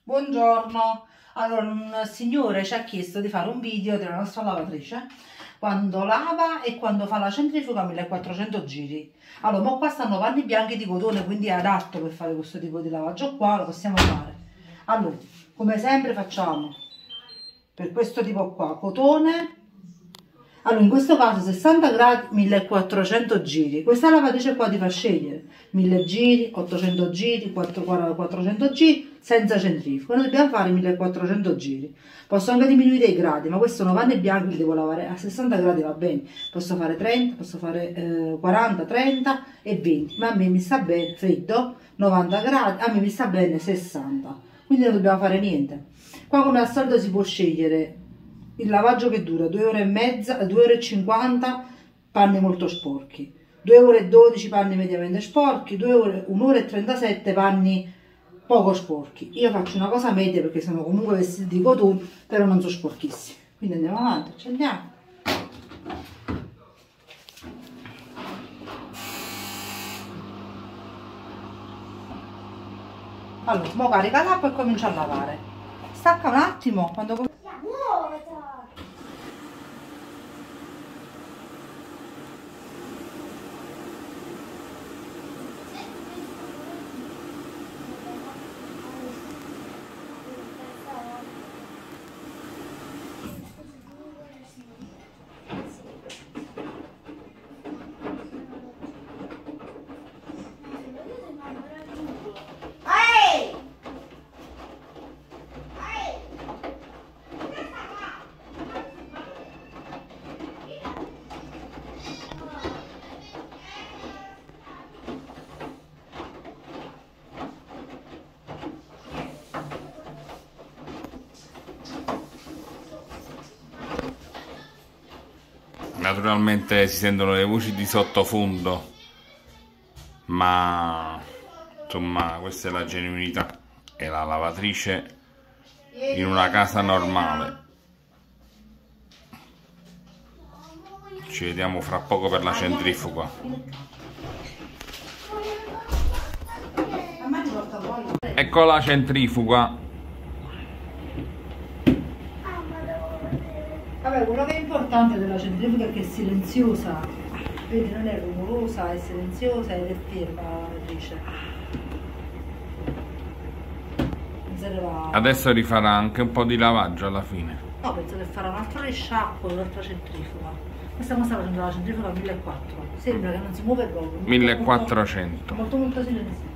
Buongiorno, allora un signore ci ha chiesto di fare un video della nostra lavatrice quando lava e quando fa la centrifuga a 1400 giri. Allora, mo qua stanno panni bianchi di cotone, quindi è adatto per fare questo tipo di lavaggio qua, lo possiamo fare. Allora, come sempre facciamo per questo tipo qua, cotone. Allora, in questo caso 60 gradi, 1400 giri. Questa lavatrice qua ti fa scegliere 1000 giri, 800 giri, 400 giri, senza centrifuga. Noi dobbiamo fare 1400 giri. Posso anche diminuire i gradi, ma questo sono panni bianchi, li devo lavare a 60 gradi, va bene. Posso fare 30, posso fare 40, 30 e 20, ma a me mi sta bene freddo, 90 gradi, a me mi sta bene 60. Quindi non dobbiamo fare niente. Qua come al solito si può scegliere il lavaggio che dura 2 ore e mezza, 2 ore e 50, panni molto sporchi, 2 ore e 12 panni mediamente sporchi, 1 ora e 37 panni poco sporchi. Io faccio una cosa media perché sono comunque vestiti di cotone, però non sono sporchissimi. Quindi andiamo avanti, accendiamo. Allora, mo carica l'acqua e comincia a lavare. Stacca un attimo quando naturalmente si sentono le voci di sottofondo, ma insomma questa è la genuinità, è la lavatrice in una casa normale. Ci vediamo fra poco per la centrifuga. Ecco la centrifuga. Vabbè, quello che è importante della centrifuga è che è silenziosa, vedi, non è rumorosa, è silenziosa ed è ferma la lavatrice. Adesso rifarà anche un po' di lavaggio alla fine. No, penso che farà un altro risciacquo, un'altra centrifuga. Questa cosa sta facendo la centrifuga a 1400, sembra che non si muove proprio. 1400. Molto silenziosa.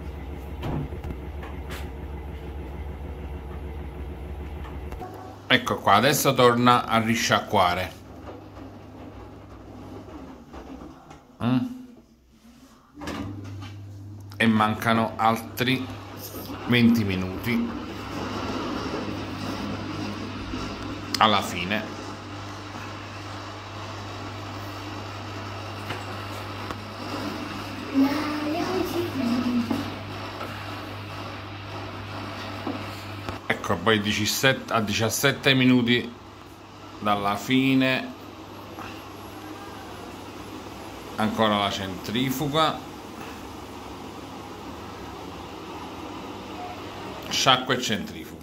Ecco qua, adesso torna a risciacquare. E mancano altri 20 minuti alla fine. Ecco, poi a 17 minuti dalla fine ancora la centrifuga, sciacqua e centrifuga.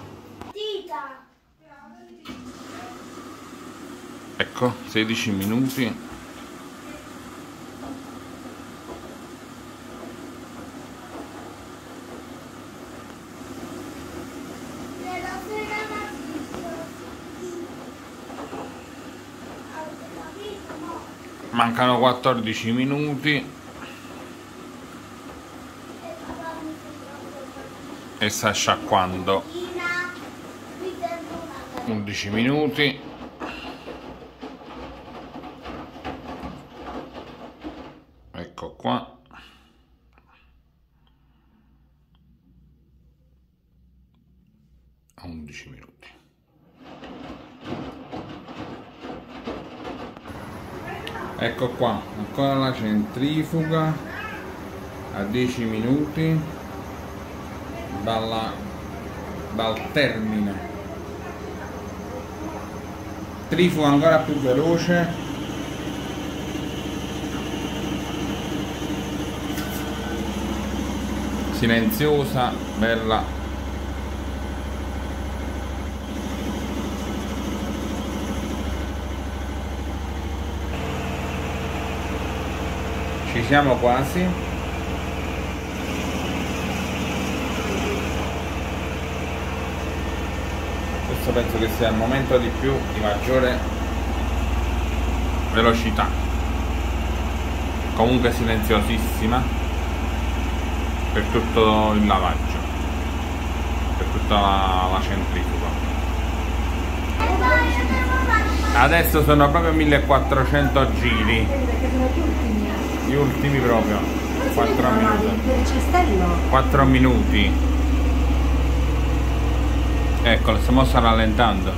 Ecco, 16 minuti. Mancano 14 minuti e sta sciacquando. 11 minuti. Ecco qua. A 11 minuti. Ecco qua, ancora la centrifuga a 10 minuti dal termine. Centrifuga ancora più veloce. Silenziosa, bella siamo quasi. Questo penso che sia il momento di maggiore velocità. Comunque silenziosissima per tutto il lavaggio, per tutta la centrifuga. Adesso sono proprio 1400 giri, gli ultimi proprio, 4 minuti. 4 minuti. Eccolo, stiamo rallentando.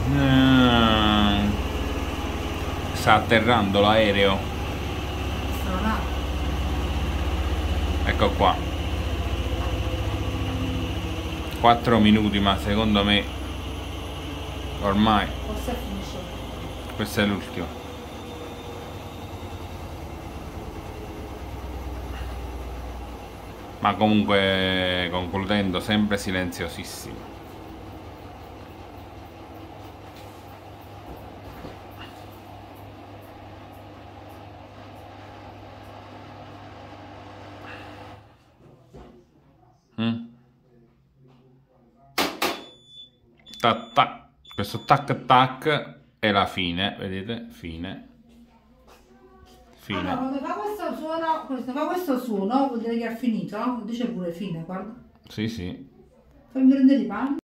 Sta atterrando l'aereo. Ecco qua. 4 minuti, ma secondo me ormai questo è l'ultimo. Ma comunque, concludendo, sempre silenziosissimo. Tac, tac. Questo tac tac è la fine, vedete? Fine. Allora, quando fa questo suono vuol dire che ha finito, no? Dice pure fine, guarda. Sì, sì. Fammi prendere i panni.